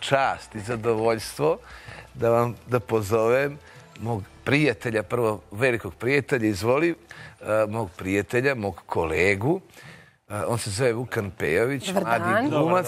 čast i zadovoljstvo da pozovem mog prijatelja, prvo velikog prijatelja, izvoli, mog prijatelja, mog kolegu. On se zove Vukan Pejović, mladi glumac.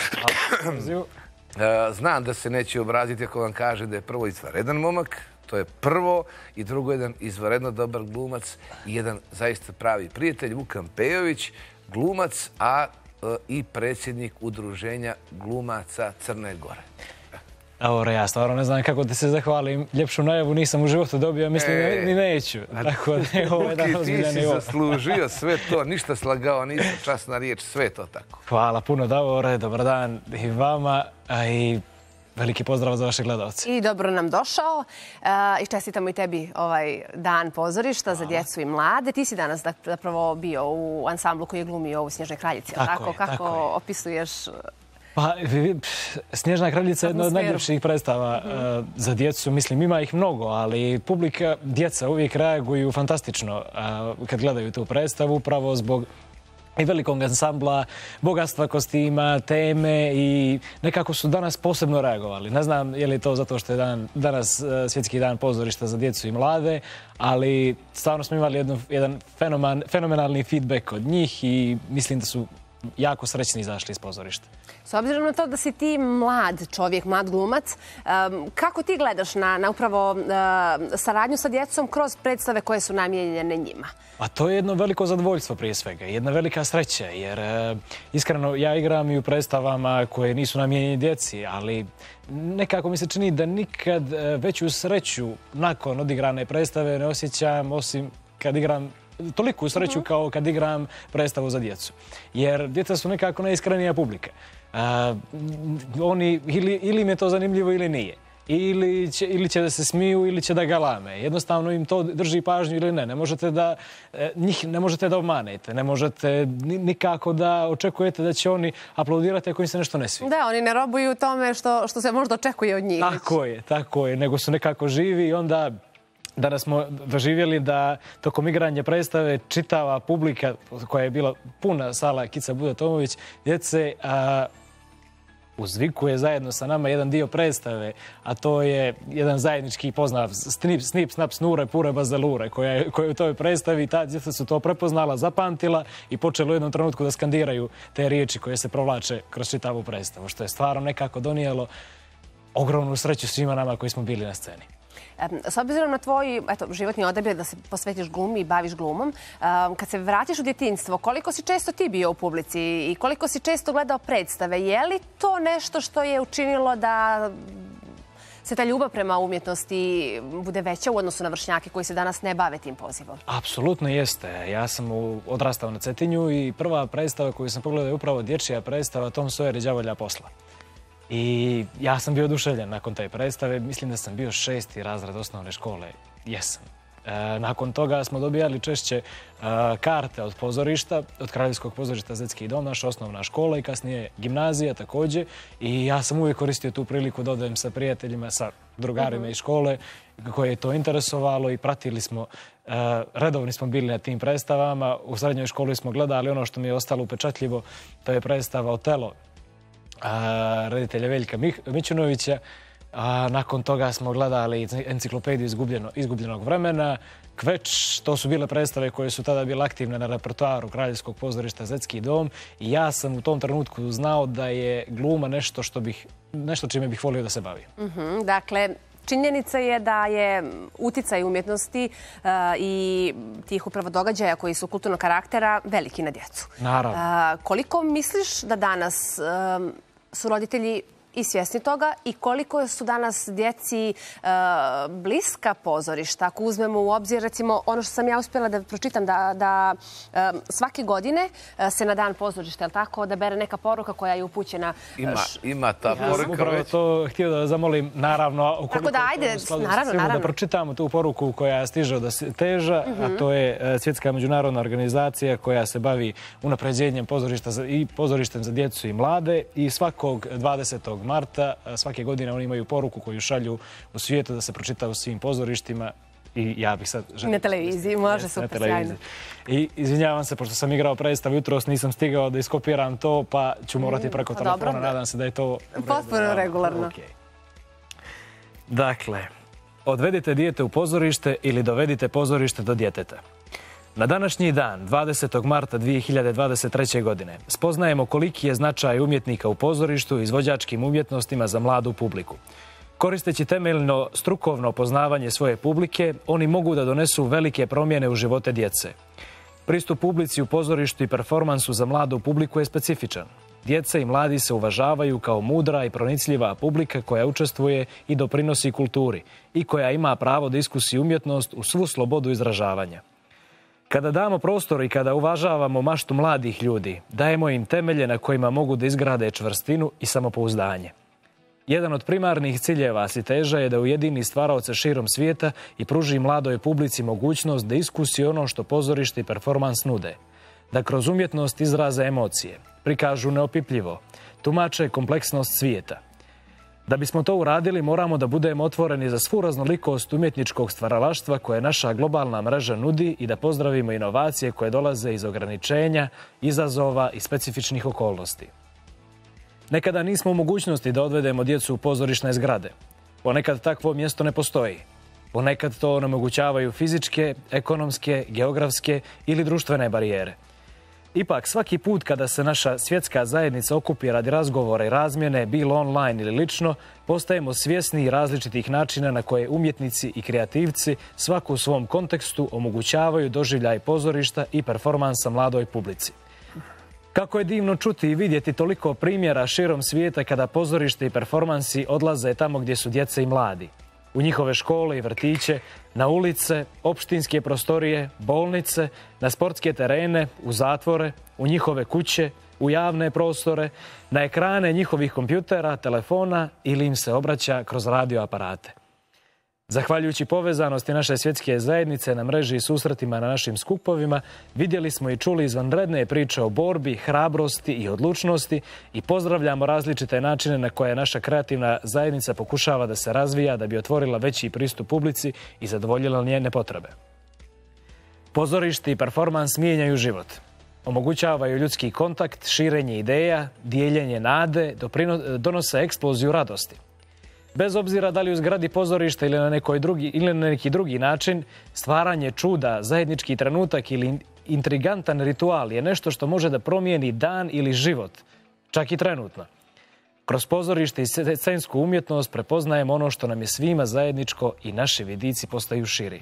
Znam da se neće obraziti ako vam kaže da je prvo izvanredan momak. To je prvo i drugo jedan izvanredno dobar glumac i jedan zaista pravi prijatelj, Vukan Pejović, glumac, a i predsjednik udruženja glumaca Crne Gore. Evo, ja stvarno ne znam kako ti se zahvalim. Ljepšu najavu nisam u životu dobio, mislim ni neću. Tako da je ovo jedan ozbiljan ti si zaslužio sve to, ništa slagao, nisam časna riječ, sve to tako. Hvala puno, Davore, dobar dan i vama, a i veliki pozdrav za vaše gledalce. I dobro nam došao i čestitamo i tebi ovaj dan pozorišta za djecu i mlade. Ti si danas zapravo bio u ansamblu koji je glumio u Snježnoj kraljici. Tako? Kako opisuješ? Pa, Snježna kraljica je jedna od najljepših predstava za djecu. Mislim, ima ih mnogo, ali publika, djeca uvijek reaguju fantastično kad gledaju tu predstavu, upravo zbog i velikog ansambla, bogatstva kostima, teme i nekako su danas posebno reagovali. Ne znam je li to zato što je danas svjetski dan pozorišta za djecu i mlade, ali stvarno smo imali jedan fenomenalni feedback od njih i mislim da su jako srećni izašli iz pozorišta. S obzirom na to da si ti mlad čovjek, mlad glumac, kako ti gledaš na upravo saradnju sa djecom kroz predstave koje su namijenjene njima? A to je jedno veliko zadovoljstvo prije svega, jedna velika sreća, jer iskreno ja igram i u predstavama koje nisu namijenjene djeci, ali nekako mi se čini da nikad veću sreću nakon odigrane predstave ne osjećam osim kad igram toliku sreću kao kad igram predstavu za djecu. Jer djeca su nekako najiskrenija publika. Oni ili im je to zanimljivo ili nije. Ili će da se smiju ili će da galame. Jednostavno im to drži pažnju ili ne. Njih ne možete da obmanete. Ne možete nikako da očekujete da će oni aplaudirati ako im se nešto ne svije. Da, oni ne robuju tome što se možda očekuje od njih. Tako je. Nego su nekako živi i onda danas smo doživjeli da tokom igranja predstave čitava publika koja je bila puna sala Kica Buda Tomović, djece uzvikuje zajedno sa nama jedan dio predstave, a to je jedan zajednički pozdrav snip, snap, snure, pure, bazalure, koja je u toj predstavi. Ta djeca su to prepoznala, zapamtila i počela u jednom trenutku da skandiraju te riječi koje se provlače kroz čitavu predstavu, što je stvarno nekako donijelo ogromnu sreću svima nama koji smo bili na sceni. S obzirom na tvoj životni odabir da se posvetiš glumi i baviš glumom, kad se vratiš u djetinjstvo, koliko si često ti bio u publici i koliko si često gledao predstave? Je li to nešto što je učinilo da se ta ljubav prema umjetnosti bude veća u odnosu na vršnjake koji se danas ne bave tim pozivom? Apsolutno jeste. Ja sam odrastao na Cetinju i prva predstava koju sam pogledao je upravo dječja predstava Tom Sawyer i đavolja posla. I ja sam bio oduševljen nakon te predstave. Mislim da sam bio 6. razred osnovne škole. Jesam. Nakon toga smo dobijali češće karte od pozorišta, od Kraljevskog pozorišta Zetski dom, naša osnovna škola i kasnije gimnazija također. I ja sam uvijek koristio tu priliku da odem sa prijateljima, sa drugarima iz škole koje je to interesovalo i pratili smo, redovni smo bili na tim predstavama. U srednjoj školi smo gledali ono što mi je ostalo upečatljivo, to je predstava Otelo reditelja Veljka Mićunovića. Nakon toga smo gledali enciklopediju izgubljenog vremena, Kveč, to su bile predstave koje su tada bile aktivne na repertoaru Kraljevskog pozorišta Zetski dom i ja sam u tom trenutku znao da je gluma nešto čime bih volio da se bavim. Dakle, činjenica je da je uticaj umjetnosti i tih upravo događaja koji su kulturnog karaktera veliki na djecu. Naravno. Koliko misliš da danas su roditelji i svjesni toga i koliko su danas djeci bliska pozorišta? Ako uzmemo u obzir, recimo, ono što sam ja uspjela da pročitam, da svake godine se na dan pozorišta, je li tako, da bere neka poruka koja je upućena... Ima ta poruka već. Ja sam upravo to htio da zamolim, naravno, tako da, ajde, naravno. Da pročitamo tu poruku koja stiže od Teža, a to je Svjetska međunarodna organizacija koja se bavi unapređenjem pozorišta i pozorištem za djecu i mlade i svakog 20. marta svake godine oni imaju poruku koju šalju u svijetu da se pročita u svim pozorištima I ja bih sad... Na televiziji, može, super, sjajno. I izvinjavam se, pošto sam igrao predstavu jutros, nisam stigao da iskopiram to, pa ću morati preko telefona. Nadam se da je to... Potpuno regularno. Dakle, odvedite dijete u pozorište ili dovedite pozorište do djeteta. Na današnji dan, 20. marta 2023. godine, spoznajemo koliki je značaj umjetnika u pozorištu i izvođačkim umjetnostima za mladu publiku. Koristeći temeljno strukovno poznavanje svoje publike, oni mogu da donesu velike promjene u živote djece. Pristup publici u pozorištu i performansu za mladu publiku je specifičan. Djeca i mladi se uvažavaju kao mudra i pronicljiva publika koja učestvuje i doprinosi kulturi i koja ima pravo da iskusi umjetnost u svu slobodu izražavanja. Kada damo prostor i kada uvažavamo maštu mladih ljudi, dajemo im temelje na kojima mogu da izgrade čvrstinu i samopouzdanje. Jedan od primarnih ciljeva Siteža je da ujedini stvaraoce širom svijeta i pruži mladoj publici mogućnost da iskusi ono što pozorište i performans nude. Da kroz umjetnost izraze emocije, prikažu neopipljivo, tumače kompleksnost svijeta. Da bismo to uradili, moramo da budemo otvoreni za svu raznolikost umjetničkog stvaralaštva koje naša globalna mreža nudi i da pozdravimo inovacije koje dolaze iz ograničenja, izazova i specifičnih okolnosti. Nekada nismo u mogućnosti da odvedemo djecu u pozorišne zgrade. Ponekad takvo mjesto ne postoji. Ponekad to onemogućavaju fizičke, ekonomske, geografske ili društvene barijere. Ipak, svaki put kada se naša svjetska zajednica okupi radi razgovora i razmjene, bilo online ili lično, postajemo svjesni različitih načina na koje umjetnici i kreativci svaku u svom kontekstu omogućavaju doživljaj pozorišta i performansa mladoj publici. Kako je divno čuti i vidjeti toliko primjera širom svijeta kada pozorište i performansi odlaze tamo gdje su djeca i mladi. U njihove škole i vrtiće, na ulice, opštinske prostorije, bolnice, na sportske terene, u zatvore, u njihove kuće, u javne prostore, na ekrane njihovih kompjutera, telefona ili im se obraća kroz radioaparate. Zahvaljujući povezanosti naše svjetske zajednice na mreži i susretima na našim skupovima, vidjeli smo i čuli izvanredne priče o borbi, hrabrosti i odlučnosti i pozdravljamo različite načine na koje naša kreativna zajednica pokušava da se razvija da bi otvorila veći pristup publici i zadovoljila njene potrebe. Pozorište i performans mijenjaju život. Omogućavaju ljudski kontakt, širenje ideja, dijeljenje nade, donose eksploziju radosti. Bez obzira da li u zgradi pozorišta ili na neki drugi način, stvaranje čuda, zajednički trenutak ili intrigantan ritual je nešto što može da promijeni dan ili život, čak i trenutno. Kroz pozorište i scensku umjetnost prepoznajemo ono što nam je svima zajedničko i naši vidici postaju širi.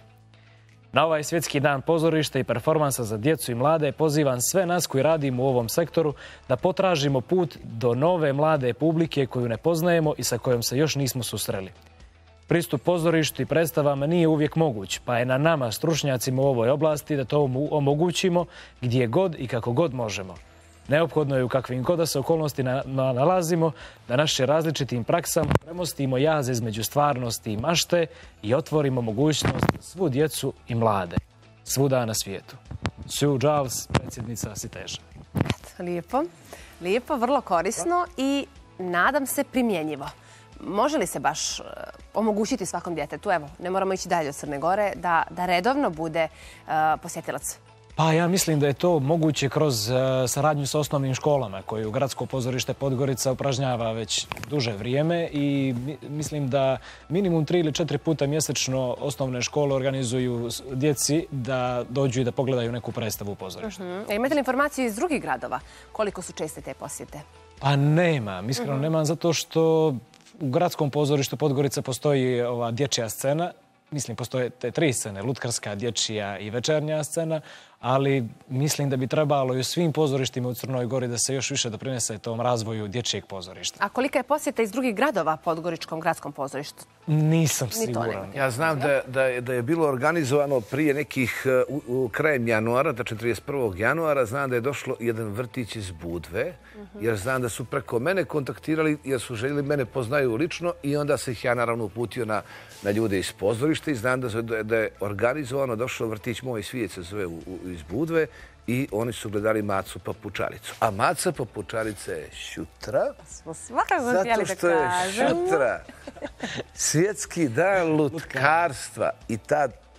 Na ovaj svjetski dan pozorišta i performansa za djecu i mlade pozivam sve nas koji radimo u ovom sektoru da potražimo put do nove mlade publike koju ne poznajemo i sa kojom se još nismo susreli. Pristup pozorištu i predstavama nije uvijek moguć, pa je na nama, stručnjacima u ovoj oblasti, da to omogućimo gdje god i kako god možemo. Neophodno je u kakvim god da se okolnosti nalazimo da naše različitim praksama premostimo jaz između stvarnosti i mašte i otvorimo mogućnost za svu djecu i mlade, svuda na svijetu. Sue Giles, predsjednica Siteža. Lijepo, lijepo, vrlo korisno i nadam se primjenjivo. Može li se baš omogućiti svakom djetetu, evo, ne moramo ići dalje od Crne Gore, da redovno bude posjetilac? Pa ja mislim da je to moguće kroz saradnju sa osnovnim školama koju Gradsko pozorište Podgorica upražnjava već duže vrijeme i mislim da minimum 3 ili 4 puta mjesečno osnovne škole organizuju djeci da dođu i da pogledaju neku predstavu u pozorištu. Imate li informaciju iz drugih gradova? Koliko su česte te posjete? Pa nemam, iskreno nemam, zato što u Gradskom pozorištu Podgorica postoji ova dječja scena. Mislim, postoje te 3 scene, lutkarska, dječja i večernja scena, ali mislim da bi trebalo i u svim pozorištima u Crnoj Gori da se još više doprinese tom razvoju dječjeg pozorišta. A kolika je posjeta iz drugih gradova Podgoričkom gradskom pozorištu? Nisam siguran. Ja znam da je bilo organizovano prije nekih krajem januara, da 31. januara, znam da je došlo jedan vrtić iz Budve, jer znam da su preko mene kontaktirali, jer su željeli mene poznaju lično i onda se ih ja naravno uputio na ljude iz pozorišta i znam da je organizovano došlo vrtić Moj svijet se zove iz Budve i oni su gledali Macu Papučaricu. A Maca Papučarica je šutra. Smo svakako htjeli da kažemo. Zato što je šutra. Svjetski dan lutkarstva. I ta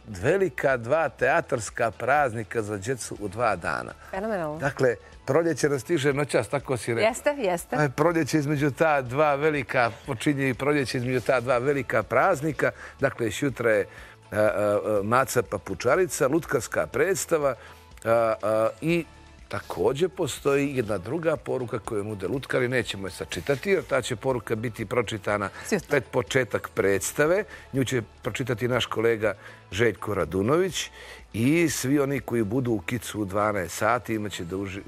velika dva teatarska praznika za djecu u 2 dana. Fenomenalno. Dakle, proljeće rastiže noćas, tako si rekao. Jeste. Proljeće između ta dva velika, počinje i proljeće između ta dva velika praznika. Dakle, jutra je Maca papučarica, lutkarska predstava i također postoji jedna druga poruka koju nude lutkari. Nećemo je sačitati jer ta će poruka biti pročitana pred početak predstave. Nju će pročitati naš kolega Željko Radunović i svi oni koji budu u Kicu u 12 sati imaće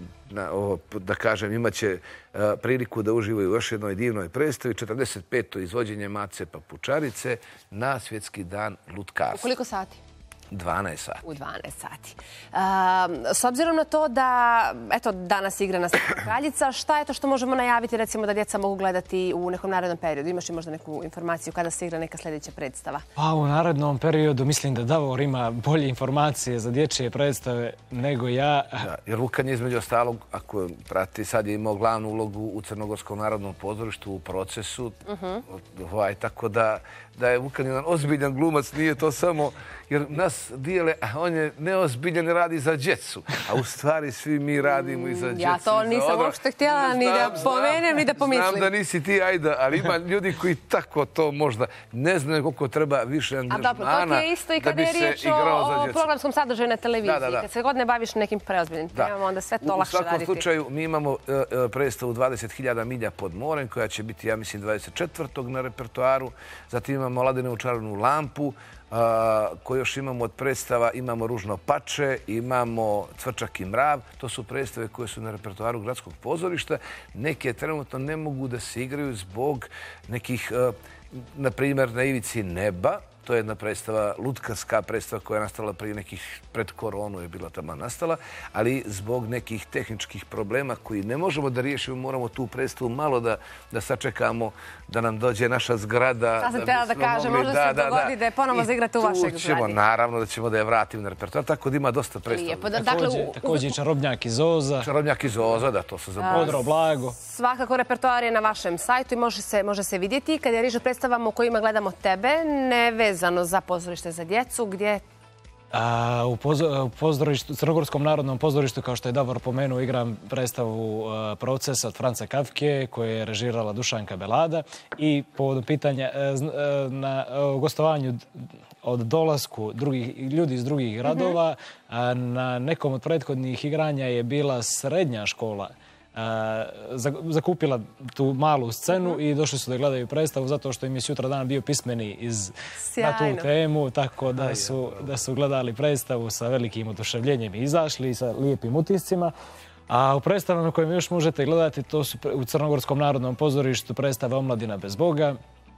imaće priliku da uživaju u još jednoj divnoj predstavi, 45. izvođenje Mace papučarice na Svjetski dan lutkarstva. U koliko sati? 12 sati. U 12 sati. S obzirom na to da, eto, danas igra na Sveta Kraljica, šta je to što možemo najaviti, recimo, da djeca mogu gledati u nekom narednom periodu? Imaš li možda neku informaciju kada se igra neka sljedeća predstava? Pa u narednom periodu mislim da Davor ima bolje informacije za dječje predstave nego ja. Da, jer Vukan je između ostalog, ako prati, sad je imao glavnu ulogu u Crnogorskom narodnom pozorištu u Procesu. Tako da je Vukan jedan ozbiljan glumac, nije to samo jer nas dijele, a on je neozbiljan i radi za djecu. A u stvari svi mi radimo i za djecu. Ja to nisam uopšte htjela ni da pomenem, ni da pomislim. Znam da nisi ti, ajde, ali ima ljudi koji tako to možda ne znaju koliko treba više angažmana da bi se igrao za djecu. A dobro, to ti je isto i kada je riječ o programskom sadržaju na televiziji. Kad se god ne baviš nekim preozbiljnim temama, onda sve to lakše raditi. U svakom slučaju, mi imamo predstavu 20.000 milja pod morem, koja će biti, ja mislim, 24. na repertoaru. Zatim imamo Aladinovu čarobnu lampu, koje još imamo od predstava, imamo Ružno pače, imamo Cvrčak i mrav. To su predstave koje su na repertoaru Gradskog pozorišta. Neke trenutno ne mogu da se igraju zbog nekih, na primjer, Na ivici neba. To je jedna predstava, lutkarska predstava koja je nastala prije nekih, pred koronu je bila tamo nastala, ali zbog nekih tehničkih problema koji ne možemo da riješimo, moramo tu predstavu malo da sačekamo da nam dođe naša zgrada. Sad sam htjela da kažem, možda se dogodi da je ponovo zaigrate u vašeg zgradi. Naravno da ćemo da je vratimo na repertoar, tako da ima dosta predstava. Također Čarobnjak iz Oza. Čarobnjak iz Oza, da, to se zaboravio. Odro Blago. Svakako repertoar je na vašem sajtu i može se vidjeti. Kad je riječ o predstavama u kojima gledamo tebe, nevezano za pozorište za djecu, gdje? U Crnogorskom narodnom pozorištu, kao što je Davor pomenuo, igram predstavu Proces od Franca Kafke, koju je režirala Dušanka Belada. I povodom pitanja na gostovanju od dolasku ljudi iz drugih gradova, na nekom od prethodnih igranja je bila srednja škola zakupila tu malu scenu i došli su da gledaju predstavu zato što im je sutra dan bio pismeni na tu temu, tako da su gledali predstavu sa velikim oduševljenjem i izašli sa lijepim utiscima. A u predstavama koje još možete gledati, to su u Crnogorskom narodnom pozorištu predstava Omladina bez Boga,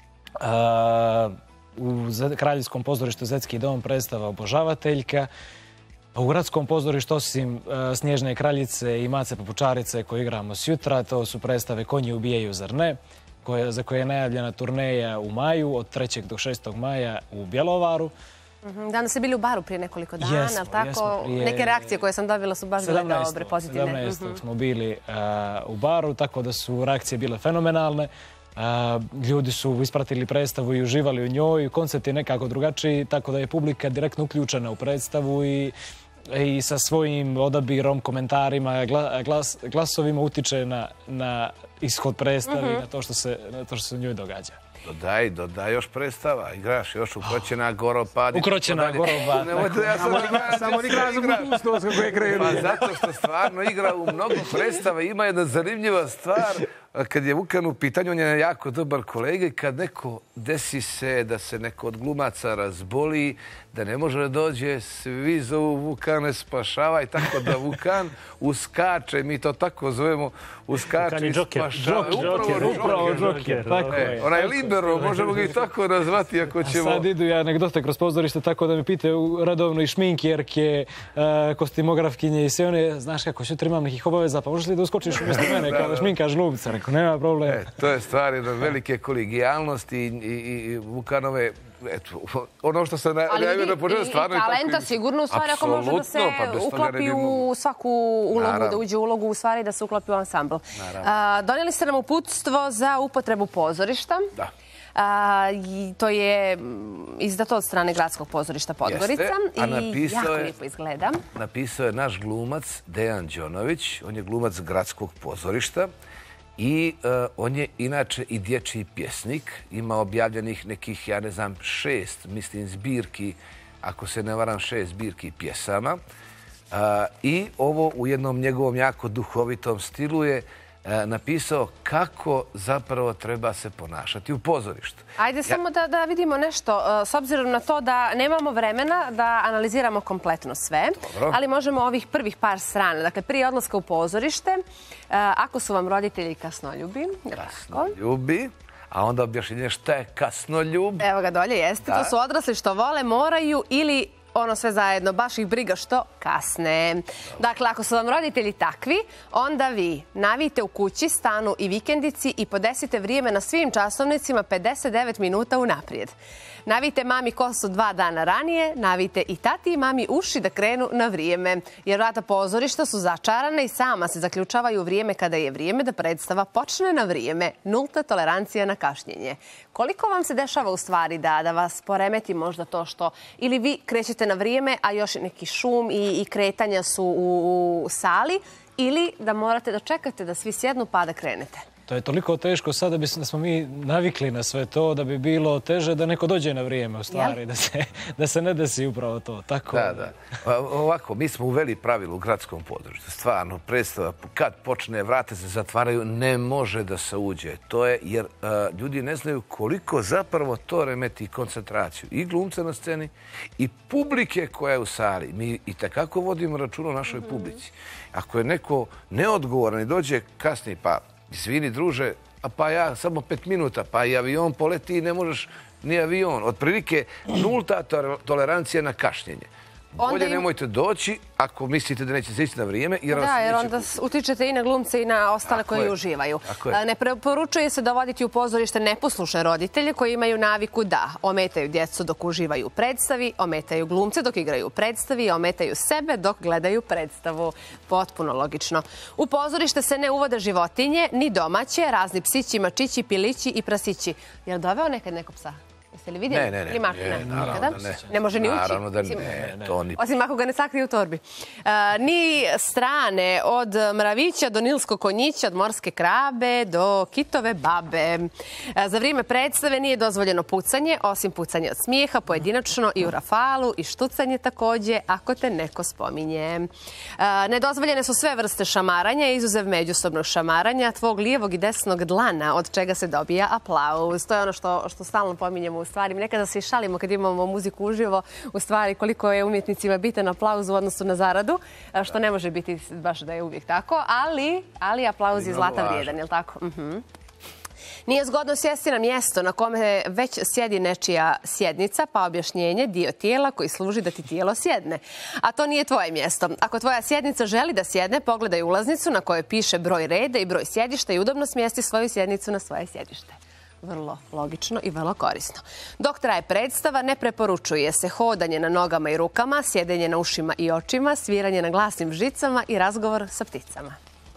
u Kraljevskom pozorištu Zetski dom predstava Obožavateljka, u Gradskom pozorištu, osim Snježne kraljice i Mace papučarice koju igramo sjutra, to su predstave Konji ubijaju, zar ne, za koje je najavljena turneja u maju, od 3. do 6. maja u Bjelovaru. Danas ste bili u Baru prije nekoliko dana, ali tako? Neke reakcije koje sam dobila su baš bile dobre, pozitivne. 17. smo bili u Baru, tako da su reakcije bile fenomenalne. Ljudi su ispratili predstavu i uživali u njoj. Koncept je nekako drugačiji, tako da je publika direktno uključena u predstavu i sa svojim odabirom, komentarima, glasovima utiče na ishod predstavi, na to što se u njoj događa. Dodaj još predstava, igraš još Ukroćena Goropad. Ukroćena Goropad. Samo igra za budućnost kako je krenuo. Pa zato što stvarno igra u mnogo predstava. Ima jedna zanimljiva stvar. Kad je Vukan u pitanju, on je jako dobar kolega i kad neko desi se da se neko od glumaca razboli, da ne može da dođe, svi zovu Vukane spašavaj, tako da Vukan uskače, mi to tako zovemo, uskače i spašava. Upravo Džoker. Onaj libero, možemo ga i tako nazvati ako ćemo... Sad idu i anegdote kroz pozorište, tako da me pitaju redovno i šminkjerke, kostimografkinje i sve one, znaš kako, sutra imam nekih obaveza, pa možeš li da uskočiš umjesto mene kada šminkaš glumca? Rekao, nema problema. To je stvar jedna velike kolegijalnosti i Vukanove, ono što sam najavio na početku, stvarno je tako... Ali talenta sigurno, u stvari, ako može da se uklopi u svaku ulogu, da uđe u ulogu, u stvari da se uklopi u ansambl. Donijeli ste nam uputstvo za upotrebu pozorišta. Da. To je izdato od strane Gradskog pozorišta Podgorica. I jako lijepo izgleda. Napisao je naš glumac Dejan Đonović. On je glumac Gradskog pozorišta. I on je inače i dječji pjesnik. Ima objavljenih nekih, ja ne znam, 6, mislim, zbirki, ako se ne varam, 6 zbirki pjesama. I ovo u jednom njegovom jako duhovitom stilu je napisao kako zapravo treba se ponašati u pozorištu. Ajde samo da vidimo nešto, s obzirom na to da nemamo vremena da analiziramo kompletno sve, ali možemo ovih prvih par strana. Dakle, prije odlaska u pozorište, ako su vam roditelji kasnoljubi. Kasnoljubi, a onda objašnjenje šta je kasnoljub. Evo ga dolje, jeste. To su odrasli što vole, moraju ili ono sve zajedno, baš ih briga što kasne. Dakle, ako su vam roditelji takvi, onda vi navijte u kući, stanu i vikendici i podesite vrijeme na svim časovnicima 59 minuta unaprijed. Navijte mami kosu 2 dana ranije, navijte i tati i mami uši da krenu na vrijeme. Jer vrata pozorišta su začarane i sama se zaključavaju u vrijeme kada je vrijeme da predstava počne na vrijeme. Nulta tolerancija na kašnjenje. Koliko vam se dešava u stvari da vas poremeti možda to što ili vi krećete na vrijeme, a još neki šum i kretanja su u sali, ili da morate da čekate da svi sjednu pa da krenete? To je toliko teško sad da smo mi navikli na sve to, da bi bilo teže da neko dođe na vrijeme u stvari, da se ne desi upravo to. Da. Ovako, mi smo uveli pravilo u Gradskom području. Stvarno, predstava, kad počne, vrate se zatvaraju, ne može da se uđe. To je jer ljudi ne znaju koliko zapravo to remeti koncentraciju i glumca na sceni i publike koja je u sali. Mi i takako vodimo račun o našoj publici. Ako je neko neodgovoran i dođe kasnije, pa izvini druže, pa ja samo 5 minuta, pa i avion poleti i ne možeš ni avion. Otprilike nulta tolerancija na kašnjenje. Bolje nemojte doći ako mislite da neće ići na vrijeme. Da, jer onda utičete i na glumce i na ostale koji uživaju. Ne preporučuje se dovoditi u pozorište neposlušne roditelje koji imaju naviku da ometaju djecu dok uživaju u predstavi, ometaju glumce dok igraju u predstavi, ometaju sebe dok gledaju predstavu. Potpuno logično. U pozorište se ne uvode životinje, ni domaće, razni psići, mačići, pilići i prasići. Jel doveo nekad neko psa? Jeste li vidjeli? Ne, naravno da ne. Ne može ni ući? Naravno da ne. Osim ako ga ne sakrije u torbi. Ni strane, od mravića do nilskog konjića, od morske krabe do kitove babe. Za vrijeme predstave nije dozvoljeno pucanje, osim pucanje od smijeha, pojedinačno i u rafalu, i štucanje također, ako te neko spominje. Nedozvoljene su sve vrste šamaranja, izuzev međusobnog šamaranja, tvog lijevog i desnog dlana, od čega se dobija aplauz. To je ono što stalno pominjemo u stvari. Nekada se i šalimo kad imamo muziku uživo, u stvari koliko je umjetnicima bitan aplauz u odnosu na zaradu, što ne može biti baš da je uvijek tako, ali aplauz je zlata vrijedan, je li tako? Nije zgodno sjesti na mjesto na kome već sjedi nečija sjednica, pa objašnjenje, dio tijela koji služi da ti tijelo sjedne. A to nije tvoje mjesto. Ako tvoja sjednica želi da sjedne, pogledaj ulaznicu na kojoj piše broj reda i broj sjedišta i udobno smjesti svoju sjednicu na svoje sjedište. Vrlo logično i vrlo korisno. Dok traje predstava, ne preporučuje se hodanje na nogama i rukama, sjedenje na ušima i očima, sviranje na glasnim žicama i razgovor sa pticama.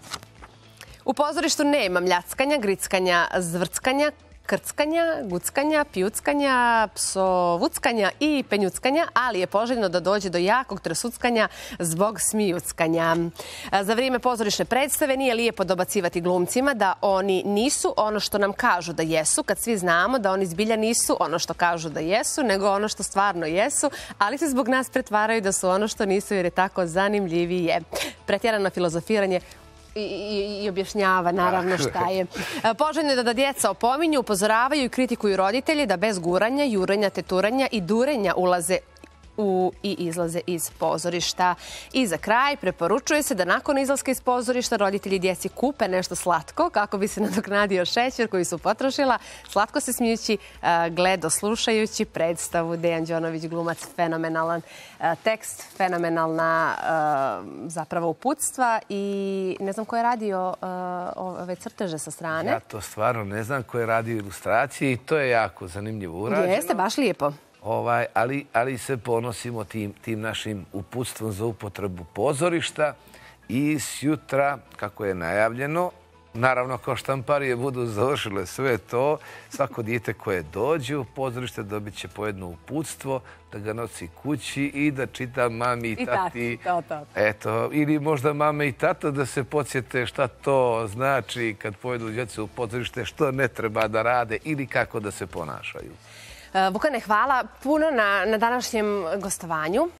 U pozorištu nema mljackanja, grickanja, zvrckanja, krckanja, guckanja, pijuckanja, psovuckanja i penjuckanja, ali je poželjno da dođe do jakog tresuckanja zbog smijuckanja. Za vrijeme pozorišne predstave nije lijepo dobacivati glumcima da oni nisu ono što nam kažu da jesu, kad svi znamo da oni zbilja nisu ono što kažu da jesu, nego ono što stvarno jesu, ali se zbog nas pretvaraju da su ono što nisu jer je tako zanimljivije. Pretjerano filozofiranje i objašnjava naravno šta je. Poželjno je da djeca opominju, upozoravaju i kritikuju roditelji da bez guranja, jurenja, teturanja i durenja ulaze i izlaze iz pozorišta. I za kraj preporučuje se da nakon izlaska iz pozorišta roditelji djeci kupe nešto slatko kako bi se nadoknadio šećer koji su potrošila, slatko se smijući, slušajući predstavu. Dejan Đonović, glumac, fenomenalan tekst, fenomenalna zapravo uputstva i ne znam ko je radio ove crteže sa strane. Ja to stvarno ne znam ko je radio ilustracije i to je jako zanimljivo urađeno. Jeste, baš lijepo. Ali se ponosimo tim našim uputstvom za upotrebu pozorišta i sjutra, kako je najavljeno, Naravno, kao štamparije budu završile sve to, svako dijete koje dođe u pozorište dobit će po jedno uputstvo da ga nosi kući i da čita mami i tati. Eto, ili možda mame i tata da se podsjete šta to znači kad pojedu djecu u pozorište, što ne treba da rade ili kako da se ponašaju. Vukane, hvala puno na današnjem gostovanju.